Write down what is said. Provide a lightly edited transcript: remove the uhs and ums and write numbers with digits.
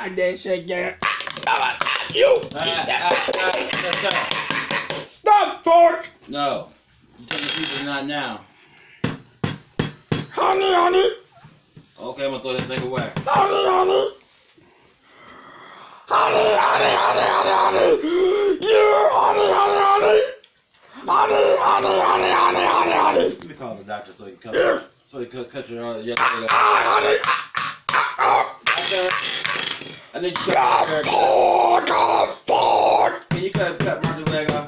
I dare shake your you. Stop, fork. No. You tell the people not now. Honey. Okay, I'm gonna throw that thing away. Honey. You, honey. Let me call the doctor so he can cut. So he can cut your Honey. Doctor, I need you to cut my hair. Fuck. Can you cut Marcus' leg off?